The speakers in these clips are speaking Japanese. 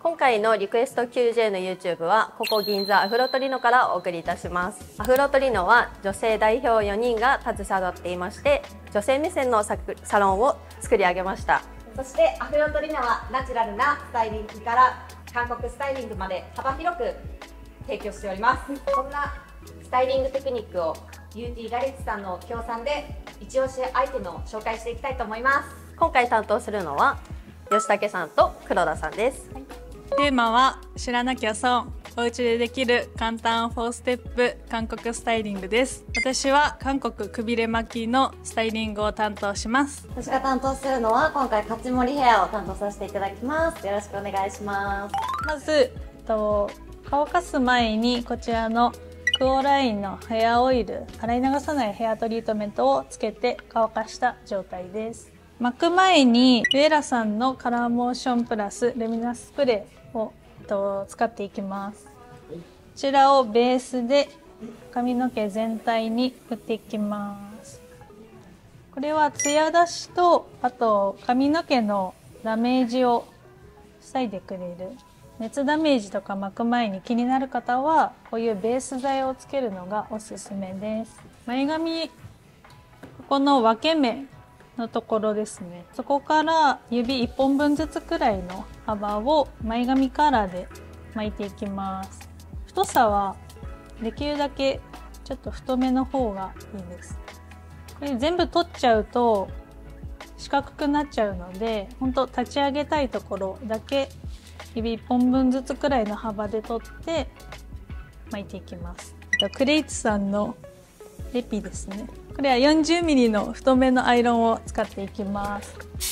今回のリクエスト QJ の YouTube はここ銀座アフロトリノからお送りいたします。アフロトリノは女性代表4人が携わっていまして、女性目線のサロンを作り上げました。 そしてアフロトリノはナチュラルなスタイリングから韓国スタイリングまで幅広く提供しております。こんなスタイリングテクニックをビューティーガレッジさんの協賛で一押しアイテムを紹介していきたいと思います。 今回担当するのは吉武さんと黒田さんです。 テーマは知らなきゃ損、お家でできる簡単4ステップ韓国スタイリングです。私は韓国くびれ巻きのスタイリングを担当します。 私が担当するのは今回勝ち盛りヘアを担当させていただきます。よろしくお願いします。 まず乾かす前にこちらのクオラインのヘアオイル、洗い流さないヘアトリートメントをつけて乾かした状態です。巻く前にヴエラさんのカラーモーションプラスルミナススプレーを使っていきます。こちらをベースで髪の毛全体に振っていきます。これはツヤ出しとあと髪の毛のダメージを防いでくれる。熱ダメージとか巻く前に気になる方はこういうベース剤をつけるのがおすすめです。前髪、ここの分け目のところですね。そこから指1本分ずつくらいの幅を前髪カラーで巻いていきます。太さはできるだけちょっと太めの方がいいです。これ全部取っちゃうと四角くなっちゃうので、ほんと立ち上げたいところだけ指1本分ずつくらいの幅で取って巻いていきます。クレイツさんのレピですね。これは 40mm の太めのアイロンを使っていきます。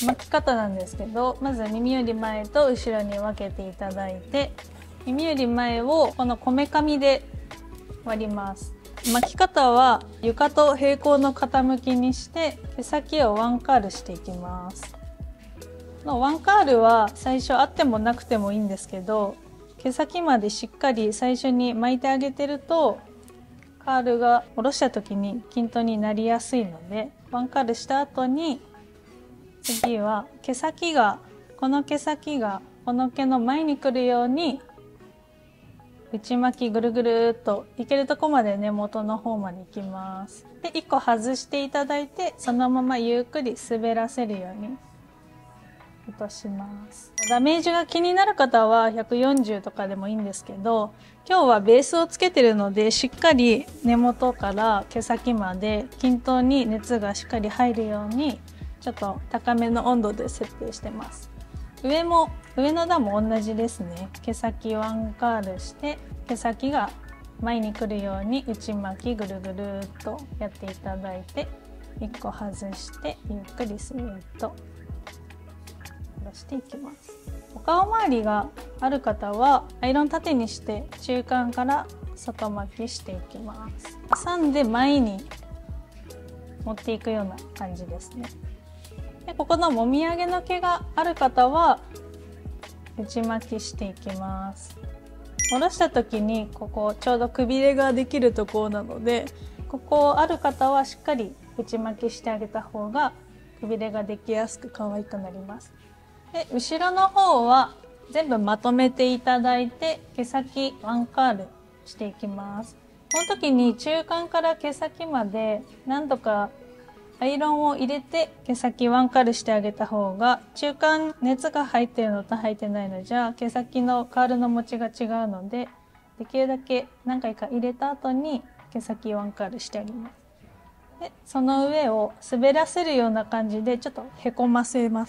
巻き方なんですけど、まず耳より前と後ろに分けていただいて、耳より前をこのこめかみで割ります。巻き方は床と平行の傾きにして毛先をワンカールしていきます。ワンカールは最初あってもなくてもいいんですけど、毛先までしっかり最初に巻いてあげてるとカールが下ろした時に均等になりやすいので、ワンカールした後に次はこの毛先がこの毛の前に来るように内巻きぐるぐるっといけるとこまで根元の方までいきます。で1個外していただいて、そのままゆっくり滑らせるように落とします。ダメージが気になる方は140とかでもいいんですけど、今日はベースをつけてるのでしっかり根元から毛先まで均等に熱がしっかり入るようにちょっと高めの温度で設定してます。上の段も同じですね。毛先ワンカールして毛先が前に来るように内巻きぐるぐるっとやっていただいて、1個外してゆっくりスーッと下ろしていきます。お顔周りがある方はアイロン縦にして中間から外巻きしていきます。挟んで前に持っていくような感じですね。でここのもみあげの毛がある方は内巻きしていきます。下ろした時にここちょうどくびれができるところなので、ここある方はしっかり内巻きしてあげた方がくびれができやすく可愛くなります。で後ろの方は全部まとめていただいて毛先ワンカールしていきます。この時に中間から毛先まで何度かアイロンを入れて毛先ワンカールしてあげた方が、中間熱が入っているのと入ってないのじゃ毛先のカールの持ちが違うので、できるだけ何回か入れた後に毛先ワンカールしてあげます。でその上を滑らせるような感じでちょっとへこませます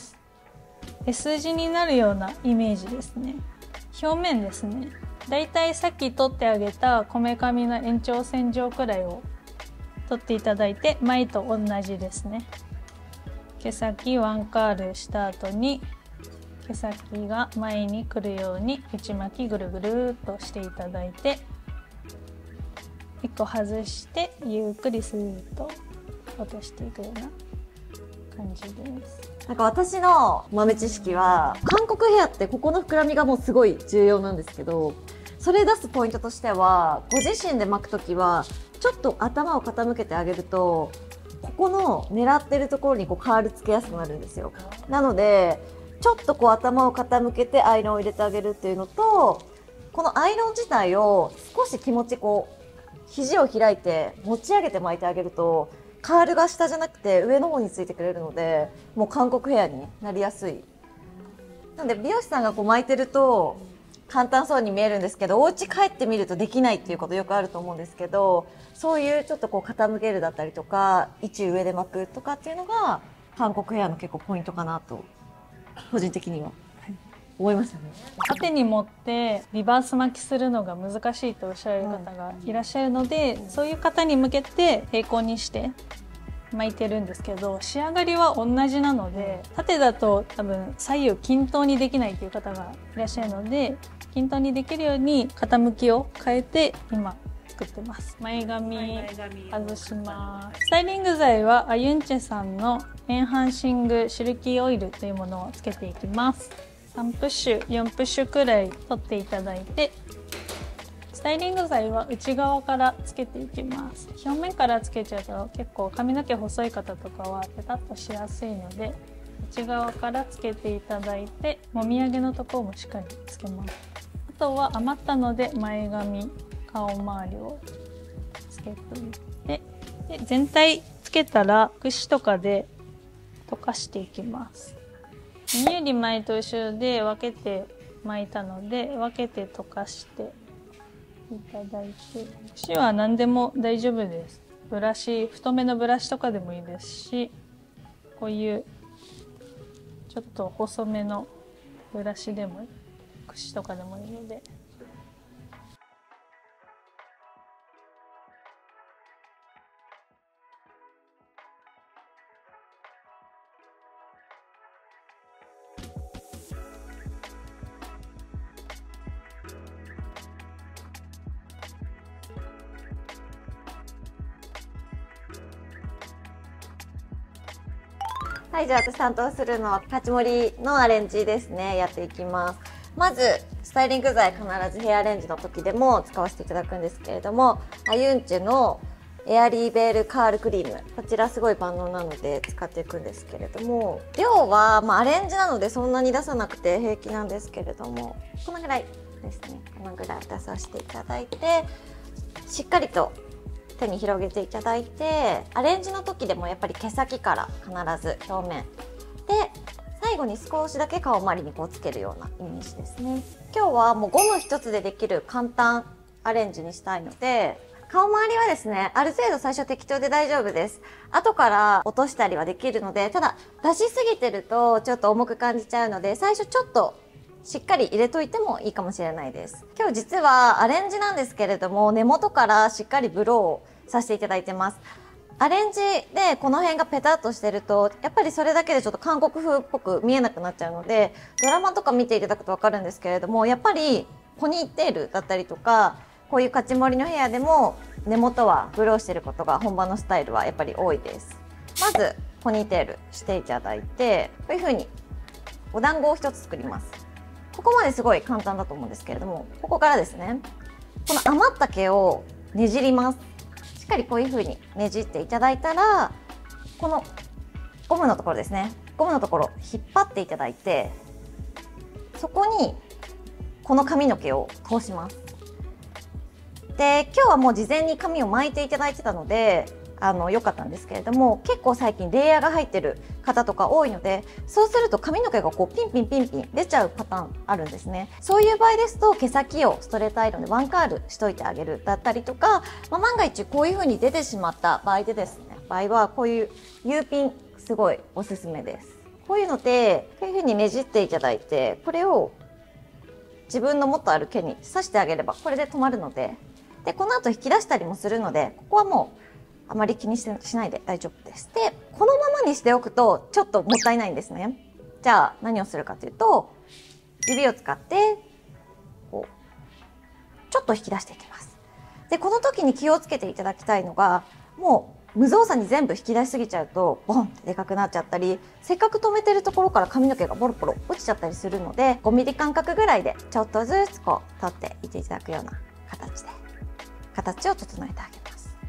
。S 字になるようなイメージですね。表面ですね。だいたいさっき取ってあげたこめかみの延長線上くらいを取っていただいて、前と同じですね。毛先ワンカールした後に毛先が前に来るように内巻きぐるぐるっとしていただいて、1個外してゆっくりスーッと落としていくような感じです。 なんか私の豆知識は、韓国ヘアってここの膨らみがもうすごい重要なんですけど、それ出すポイントとしては、ご自身で巻くときはちょっと頭を傾けてあげると、ここの狙ってるところにこうカールつけやすくなるんですよ。なのでちょっとこう頭を傾けてアイロンを入れてあげるっていうのと、このアイロン自体を少し気持ちこう肘を開いて持ち上げて巻いてあげると、カールが下じゃなくて上の方についてくれるので、もう韓国ヘアになりやすい。なので美容師さんがこう巻いてると簡単そうに見えるんですけど、お家帰ってみるとできないっていうことよくあると思うんですけど、そういうちょっとこう傾けるだったりとか、位置上で巻くとかっていうのが韓国ヘアの結構ポイントかなと個人的には思いましたね。 縦に持ってリバース巻きするのが難しいとおっしゃる方がいらっしゃるので、そういう方に向けて平行にして巻いてるんですけど、仕上がりは同じなので、縦だと多分左右均等にできないという方がいらっしゃるので、均等にできるように傾きを変えて今作ってます。前髪外します。スタイリング剤はアユンチェさんのエンハンシングシルキーオイルというものをつけていきます。3プッシュ4プッシュくらい取っていただいて、スタイリング剤は内側からつけていきます。表面からつけちゃうと結構髪の毛細い方とかはペタッとしやすいので、内側からつけていただいて、もみあげのところもしっかりつけます。あとは余ったので前髪、顔周りをつけていって、で全体つけたら櫛とかで溶かしていきます。2より前と後ろで分けて巻いたので、分けて溶かしていただいて、櫛は何でも大丈夫です。ブラシ、太めのブラシとかでもいいですし、こういうちょっと細めのブラシでも櫛とかでもいいので。 はい、じゃあ私担当するのは立ち盛りのアレンジですね。やっていきます。まずスタイリング剤必ずヘアアレンジの時でも使わせていただくんですけれども、アユンチェのエアリーベールカールクリーム、こちらすごい万能なので使っていくんですけれども、量はアレンジなのでそんなに出さなくて平気なんですけれども、このぐらいですね。このぐらい出させていただいて、しっかりと手に広げていただいて、アレンジの時でもやっぱり毛先から必ず表面で、最後に少しだけ顔周りにこうつけるようなイメージですね。今日はもうゴム一つでできる簡単アレンジにしたいので、顔周りはですね、ある程度最初適当で大丈夫です。後から落としたりはできるので、ただ出しすぎてるとちょっと重く感じちゃうので、最初ちょっとしっかり入れといてもいいかもしれないです。今日実はアレンジなんですけれども、根元からしっかりブローをさせていただいてます。アレンジでこの辺がペタッとしてると、やっぱりそれだけでちょっと韓国風っぽく見えなくなっちゃうので、ドラマとか見ていただくとわかるんですけれども、やっぱりポニーテールだったりとか、こういう勝ち盛りのヘアでも根元はブローしてることが本場のスタイルはやっぱり多いです。まずポニーテールしていただいて、こういう風にお団子を一つ作ります。ここまですごい簡単だと思うんですけれども、ここからですね、この余った毛をねじります。しっかりこういう風にねじっていただいたら、このゴムのところですね、ゴムのところ引っ張っていただいて、そこにこの髪の毛を通します。で、今日はもう事前に髪を巻いていただいてたので良かったんですけれども、結構最近レイヤーが入ってる方とか多いので、そうすると髪の毛がこうピンピンピンピン出ちゃうパターンあるんですね。そういう場合ですと、毛先をストレートアイロンでワンカールしといてあげるだったりとか、万が一こういう風に出てしまった場合でですね、こういう U ピンすごいおすすめです。こういうのでこういう風にねじっていただいて、これを自分のもっとある毛に刺してあげればこれで止まるので、でこの後引き出したりもするので、ここはもうあまり気にしないで大丈夫です。で、このままにしておくとちょっともったいないんですね。じゃあ何をするかというと、指を使ってこうちょっと引き出していきます。で、この時に気をつけていただきたいのが、もう無造作に全部引き出しすぎちゃうとボンってでかくなっちゃったり、せっかく留めてるところから髪の毛がボロボロ落ちちゃったりするので、5ミリ間隔ぐらいでちょっとずつこう取っていっていただくような形で形を整えてあげます。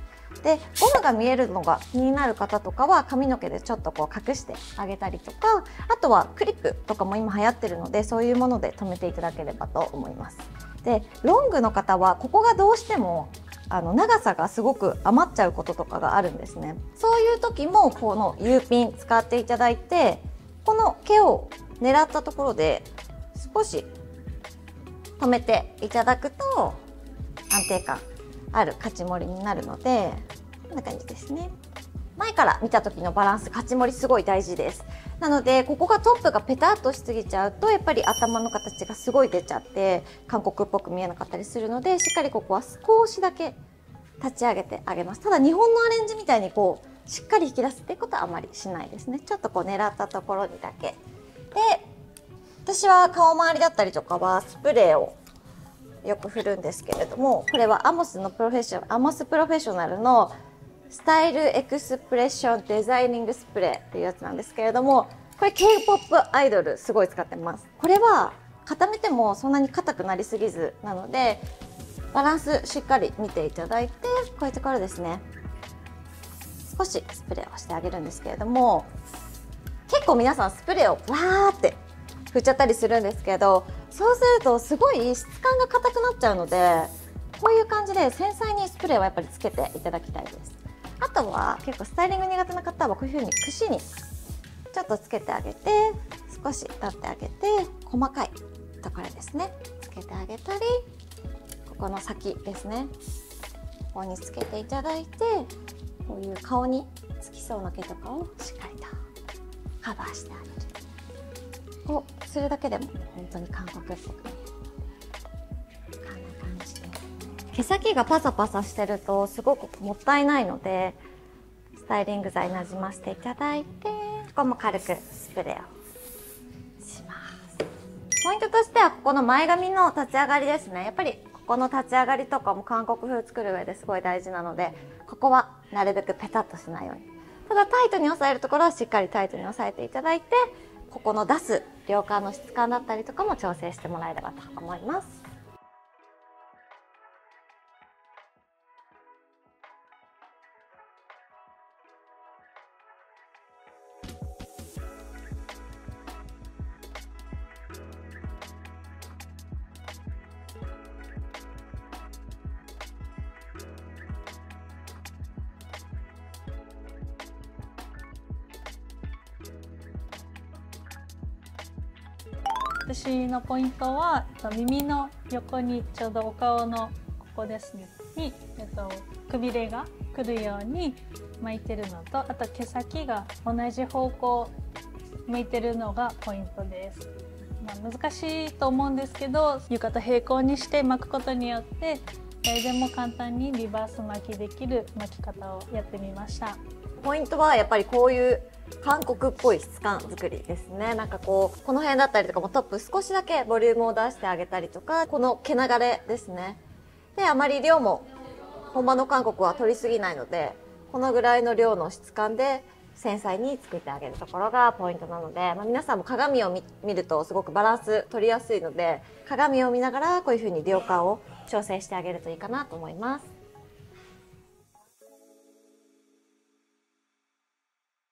でゴムが見えるのが気になる方とかは髪の毛でちょっとこう隠してあげたりとか、あとはクリップとかも今流行ってるので、そういうもので留めていただければと思います。でロングの方はここがどうしても長さがすごく余っちゃうこととかがあるんですね。そういう時もこの U ピン使っていただいて、この毛を狙ったところで少し留めていただくと安定感ある勝ち盛りになるので、こんな感じですね。前から見た時のバランス、勝ち盛りすごい大事です。なのでここがトップがペタッとしすぎちゃうと、やっぱり頭の形がすごい出ちゃって韓国っぽく見えなかったりするので、しっかりここは少しだけ立ち上げてあげます。ただ日本のアレンジみたいにこうしっかり引き出すっていうことはあまりしないですね。ちょっとこう狙ったところにだけで、私は顔周りだったりとかはスプレーをよく振るんですけれども、これはアモスプロフェッショナルのスタイルエクスプレッションデザイニングスプレーっていうやつなんですけれども、これ K-POP アイドルすごい使ってます。これは固めてもそんなに硬くなりすぎずなので、バランスしっかり見ていただいて、こういうところですね、少しスプレーをしてあげるんですけれども、結構皆さんスプレーをわーって振っちゃったりするんですけど、そうするとすごい質感が硬くなっちゃうので、こういう感じで繊細にスプレーはやっぱりつけていただきたいです。あとは結構スタイリング苦手な方はこういう風に櫛にちょっとつけてあげて、少し取ってあげて、細かいところですねつけてあげたり、ここの先ですね、ここにつけていただいて、こういう顔につきそうな毛とかをしっかりとカバーしてあげる。こうするだけでも本当に韓国っぽく見える。こんな感じで毛先がパサパサしてるとすごくもったいないので、スタイリング剤なじませていただいて、ここも軽くスプレーをします。ポイントとしてはここの前髪の立ち上がりですね。やっぱりここの立ち上がりとかも韓国風作る上ですごい大事なので、ここはなるべくペタッとしないように。ただタイトに押さえるところはしっかりタイトに押さえていただいて、ここの出す両側の質感だったりとかも調整してもらえればと思います。 私のポイントは耳の横にちょうどお顔のここですねに、くびれがくるように巻いてるのと、あと毛先が同じ方向向いてるのがポイントです。難しいと思うんですけど、床と平行にして巻くことによって誰でも簡単にリバース巻きできる巻き方をやってみました。 ポイントはやっぱりこういう韓国っぽい質感作りですね。なんかこうこの辺だったりとかもトップ少しだけボリュームを出してあげたりとか、この毛流れですね。であまり量も本場の韓国は取りすぎないので、このぐらいの量の質感で繊細に作ってあげるところがポイントなので、皆さんも鏡を見るとすごくバランス取りやすいので、鏡を見ながらこういう風に量感を調整してあげるといいかなと思います。